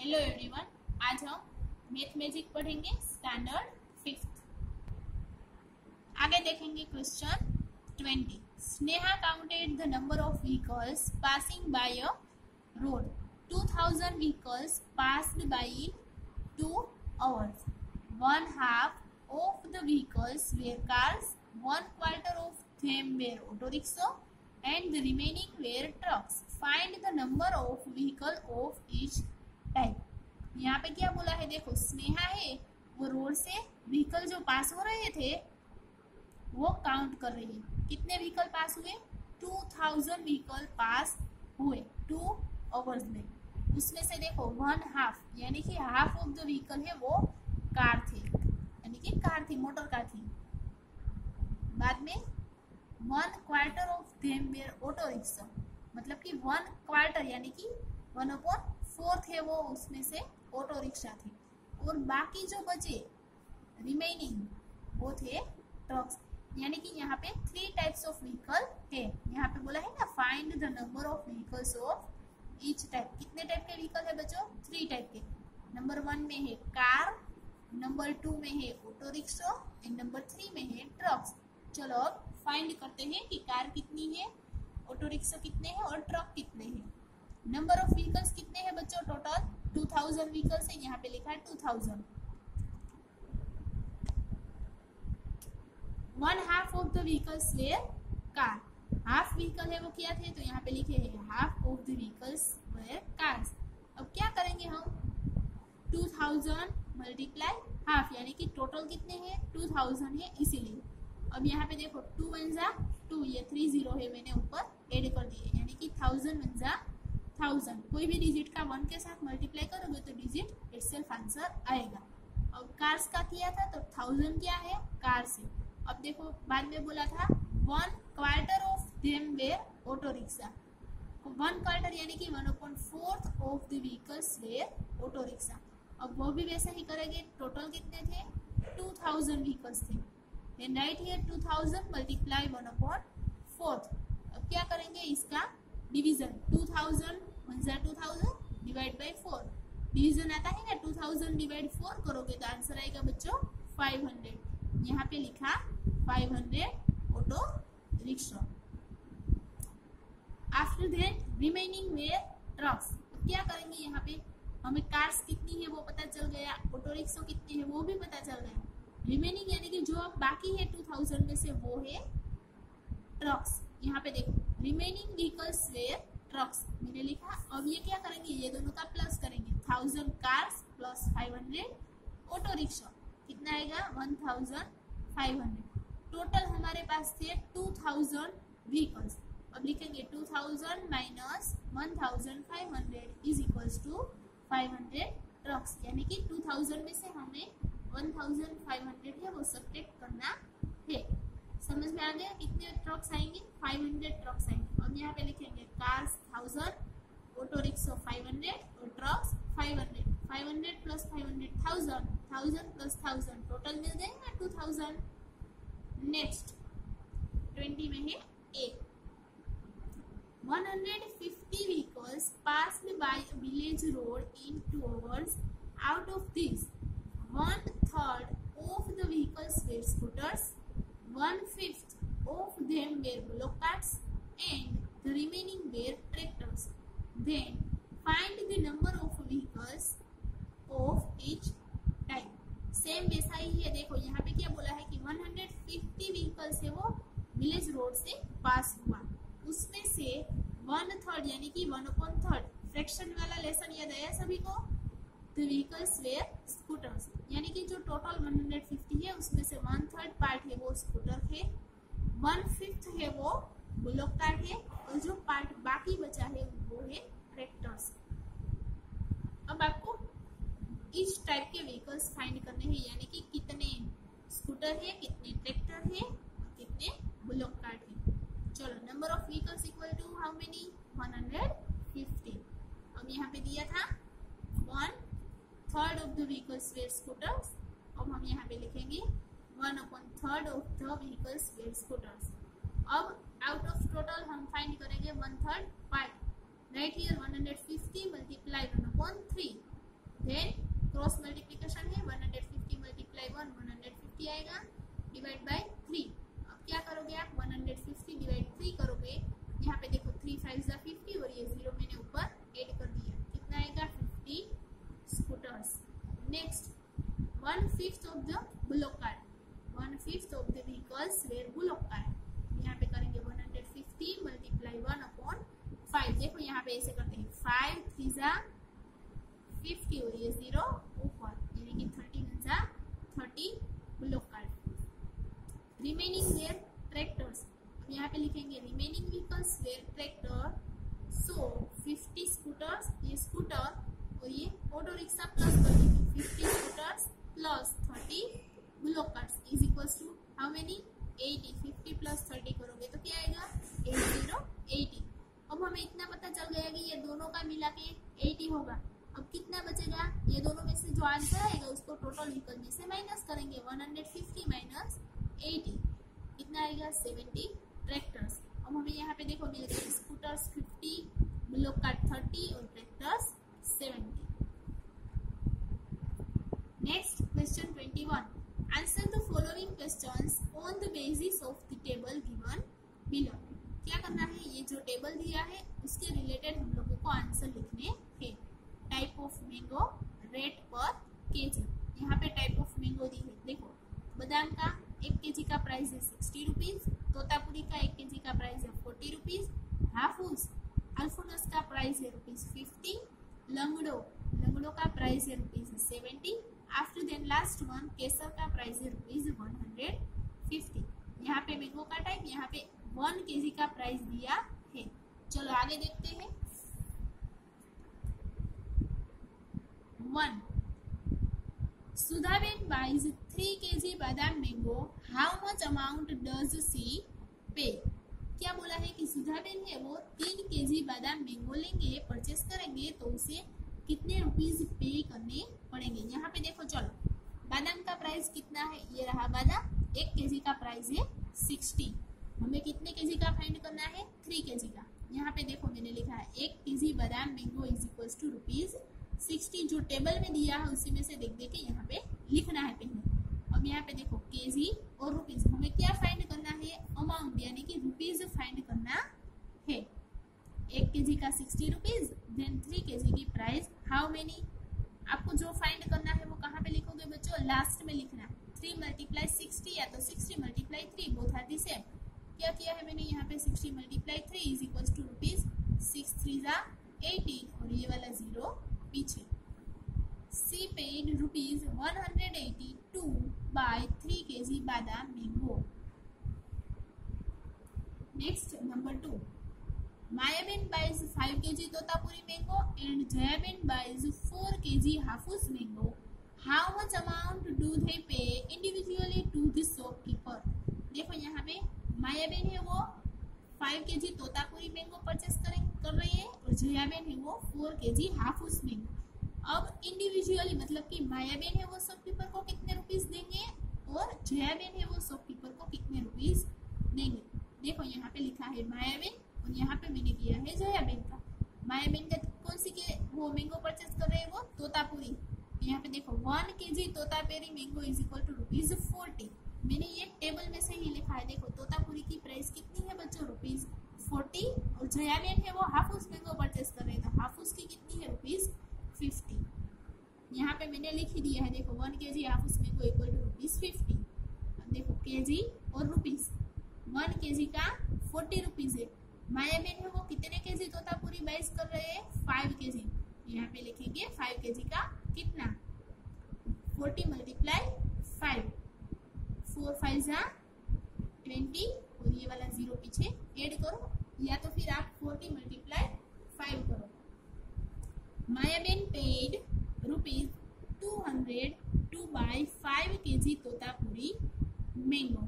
Hello everyone, आज हम math magic पढ़ेंगे स्टैंडर्ड 5th। आगे देखेंगे question 20। Sneha counted the number of vehicles passing by a road. 2000 vehicles passed by 2 hours। 1/2 of the vehicles were cars, 1/4 of them were auto rickshaw and the remaining were trucks. Find the number of vehicle of each type. यहाँ पे क्या बोला है, देखो स्नेहा है वो road से vehicle जो पास हो रहे थे वो काउंट कर रही है। कितने व्हीकल पास हुए? 2000 व्हीकल पास हुए 2 hours में। उसमें से देखो 1/2 यानी कि हाफ ऑफ द व्हीकल है वो कार थे, यानी कि कार थी, मोटर कार थी। बाद में 1/4 of them were auto rickshaw, मतलब कि 1/4 यानी कि 1/4 है वो उसमें से ऑटो रिक्शा थी। और बाकी जो बचे रिमेनिंग वो थे ट्रक्स, यानी कि यहाँ पे 3 टाइप्स ऑफ व्हीकल है। यहाँ पे बोला है ना find the number of vehicles of each type. कितने टाइप के व्हीकल है बच्चों? 3 टाइप के। नंबर 1 में है कार, नंबर 2 में है ऑटो रिक्शा एंड नंबर 3 में है ट्रक्स। चलो अब फाइंड करते हैं कि कार कितनी है, ऑटो रिक्शा कितने हैं और ट्रक कितने हैं। नंबर ऑफ व्हीकल्स कितने हैं बच्चों? टोटल 2000 व्हीकल्स है, यहाँ पे लिखा है 2000। 1/2 of the vehicles were car. Half vehicle है वो क्या थे, तो यहाँ पे लिखे हैं half of the vehicles were cars. अब क्या करेंगे हम, 2000 मल्टीप्लाई हाफ, यानी कि टोटल कितने हैं? 2000 है इसीलिए। अब यहाँ पे देखो 2 1 जा 2, ये 3 0 है, मैंने ऊपर ऐड कर दिए, यानी कि 1000 1 जा 1000। कोई भी डिजिट का 1 के साथ मल्टीप्लाई करोगे तो डिजिट इटसेल्फ आंसर आएगा। अब कार्स का किया था तो 1000 क्या है? कार से। अब देखो बाद में बोला था 1/4 of them were auto rickshaw. 1/4 यानी कि 1/4 of the vehicles were auto rickshaw. अब वो भी वैसे ही करेंगे। टोटल कितने थे? 2000 व्हीकल्स थे। Then right here 2000 multiply 1/4। अब क्या करेंगे इसका डिवीजन। 2000 1 जा 2000 डिवाइड बाई 4। डिवीजन आता है ना, 2000 डिवाइड 4 करोगे तो आंसर आएगा बच्चों 500। यहाँ पे लिखा 500 auto rickshaw. After that remaining were trucks. क्या करेंगे, यहाँ पे हमें कार्स कितनी है वो पता चल गया, ऑटो रिक्शा कितनी है वो भी पता चल गया। रिमेनिंग यानी कि जो अब बाकी है 2000 में से वो है ट्रक्स। यहाँ पे देखो रिमेनिंग व्हीकल्स वेयर ट्रक्स मैंने लिखा। अब ये क्या करेंगे, ये दोनों का प्लस करेंगे। 1000 कार्स प्लस 500 ऑटो रिक्शा, कितना आएगा? 1500। टोटल हमारे पास थे 2000 व्हीकल्स। अब लिखेंगे 2000 minus 1500 is equals to 500 trucks, यानी कि 2000 में से हमें 1500 है वो सब्ट्रैक्ट करना है। समझ में आ गया? कितने ट्रक्स आएंगे? 500 ट्रक्स आएंगे। अब यहाँ पे लिखेंगे कार्स 1000, ऑटो रिक्शा 500 और ट्रक्स 500। 500 प्लस 500 1000, 1000 प्लस 1000 टोटल मिल जाएगा 2000। नेक्स्ट 20 में है A. 150 vehicles passed by a village road in 2 hours. Out of these, 1/3 of the vehicles were scooters, 1/5 of them were bullock carts, and the remaining were tractors. Then find the number of vehicles of each type. Same वैसा ही है। देखो यहाँ पे क्या बोला है कि 150 व्हीकल्स है वो विलेज रोड से पास हुआ। उसमें से 1/3 यानी कि 1/3 फ्रैक्शन वाला लेसन याद आया सभी को? The vehicles were scooters, यानी कि जो टोटल 150 है उसमें से 1/3 पार्ट है वो स्कूटर है, 1/5 है वो बुलोक कार्ट है और जो पार्ट बाकी बचा है वो है ट्रैक्टर्स। अब आपको इस टाइप के व्हीकल्स फाइंड करने हैं, यानी कि कितने स्कूटर है, कितने ट्रैक्टर है और कितने बुलोक कार्ट है। चलो number of vehicles equal to how many? 150। अब यहाँ पे दिया था 1/3 of the vehicles were scooters. अब हम यहाँ पे लिखेंगे 1/3 of the vehicles were scooters. अब आउट ऑफ टोटल हम फाइंड करेंगे 1/3 part. Right here 150 multiply 1/3 three जा 50 और ये 0 ऊपर, यानी कि 30 जा 30 bullock cart. Remaining were tractors, यहाँ पे लिखेंगे remaining vehicles were tractor, so 50 scooters, ये स्कूटर और ये ऑटो रिक्शा प्लस कर देंगे 50 scooters plus 30 bullock carts is equals to how many 80। 50 प्लस 30 करोगे तो क्या आएगा 80। अब हमें इतना पता चल गया कि ये दोनों का मिला के 80 होगा। अब कितना बचेगा, ये दोनों में से जो आंसर आएगा उसको टोटल व्हीकल में से माइनस करेंगे। 150 माइनस 80 कितना आएगा 70 ट्रैक्टर्स। अब हमें यहाँ पे देखो मिल गए स्कूटर्स 50, ब्लॉक कार्ड 30 और tractors 70। Next question 21, answer the following questions on the basis of the table given below. क्या करना है, ये जो टेबल दिया है उसके रिलेटेड हम लोगों को आंसर लिखने हैं। Type of mango, rate per kg, यहाँ पे टाइप ऑफ मैंगो दी है। देखो बादाम का 1 केजी का प्राइस है 60 रुपीज, तोतापुरी का 1 केजी का प्राइस है 40 रुपीज, हाफूस अल्फोनस का प्राइस है ₹50, लंगड़ो का प्राइस है ₹70। After then last one Kesar का प्राइस है ₹150। यहाँ पे मैंगो का टाइप, यहाँ पे 1 केजी का प्राइस दिया है। चलो आगे देखते हैं। 1 Sudhaben buys 3 kg Badam mango, how much amount does she pay. क्या बोला है कि सुधाबेन है वो 3 केजी बादाम मैंगो लेंगे, परचेस करेंगे तो उसे कितने रुपीज पे करने पड़ेंगे। यहाँ पे देखो चलो बादाम का प्राइस कितना है, ये रहा बादाम, 1 केजी का प्राइस है 60। हमें कितने केजी का फाइंड करना है 3 केजी का। यहाँ पे देखो मैंने लिखा है 1 केजी बादाम मैंगो इज इक्वल्स टू ₹60। जो टेबल में दिया है उसी में से देख दे के यहाँ पे लिखना है पहले। अब यहाँ पे देखो केजी और रुपीज, हमें क्या फाइंड करना है अमाउंट, यानी कि रुपीज फाइंड करना है। 1 केजी का 60 रुपीज, देन 3 केजी की प्राइस हाउ मेनी। आपको जो फाइंड करना है वो कहाँ पे लिखोगे बच्चों, लास्ट में लिखना। 3 × 60 या तो 60 × 3 बोथ आर द सेम। क्या किया है मैंने यहाँ पे 60 × 3 इज इक्वल्स टू ₹6 3 जा 18 और ये वाला 0 पीछे। She paid ₹180 to buy 3 kg Badam mango. Next number 2, Mayaben buys 5 kg Totapuri mango and Jayaben buys 4 kg Hafus mango, how much amount do they pay individually to the shopkeeper. देखो यहाँ पे मायाबेन है वो 5 kg तोतापुरी मैंगो परचेस कर रही है और जयाबेन है वो 4 kg हाफूस मैंगो। अब इंडिविजुअली मतलब कि मायाबेन है वो शॉपकीपर को कितने रुपीस देंगे और जयाबेन है वो शॉपकीपर को कितने रुपीस देंगे। देखो यहाँ पे लिखा है मायाबेन और यहाँ पे मैंने किया है जयाबेन का। मायाबेन का कौन सी के वो मैंगो परचेस कर रहे हैं वो तोतापुरी। यहाँ पे देखो 1 kg Totapuri mango is equal to ₹40। मैंने ये टेबल में से ही लिखा है। देखो तोतापुरी की प्राइस कितनी है बच्चों ₹40 और जयाबेन है वो हाफूस मैंगो परचेस कर रहे हैं तो हाफूस की कितनी है ₹50। यहाँ पे मैंने लिख ही दिया है। देखो 1 kg Hafus mango equal to ₹50। अब देखो केजी और रुपीस, 1 kg का 40 रुपीज है। मायाबेन है वो कितने केजी तोतापुरी बाइस कर रहे हैं 5 kg। यहाँ पे लिखेंगे 5 kg का कितना 40 × 5, 4 5 जा 20 और ये वाला 0 पीछे ऐड करो या तो फिर आप 40 × 5 करो। Mayaben paid ₹200 to buy 5 kg Totapuri mango.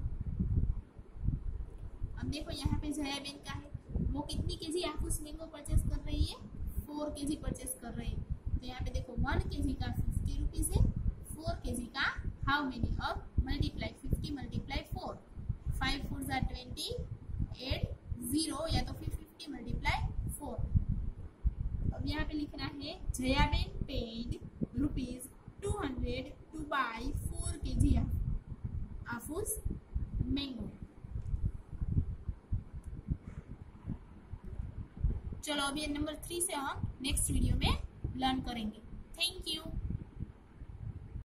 अब देखो यहाँ पे जयाबेन का है वो कितनी केजी हाफूस मैंगो परचेस कर रही है 4 kg परचेस कर रही है। तो यहाँ पे देखो 1 kg का 50 रुपीज है, 4 kg का हाउ मेनी। अब मल्टीप्लाई 50 × 4, 5 4 जा 20, 8 0 या तो फिर 50 × 4। अब यहाँ पे लिखना है Jayaben paid ₹200 to buy 4 kg Hafus mango. चलो अब ये नंबर 3 से हम नेक्स्ट वीडियो में लर्न करेंगे। Thank you.